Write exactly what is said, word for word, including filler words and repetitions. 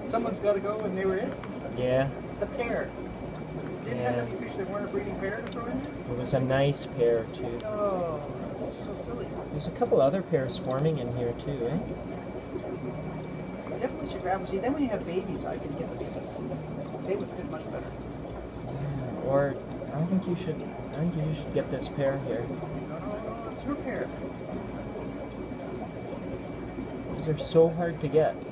Someone's got to go, and they were it. Yeah. The pair. Didn't Yeah. have any fish that weren't a breeding pair to throw in there? It was a nice pair, too. Oh, that's just so silly. There's a couple other pairs forming in here, too, eh? Definitely should grab them. See, then when you have babies, I can get the babies. They would fit much better. Yeah, or I think you should. I think you should get this pair here. No, no, no, it's her pair. These are so hard to get.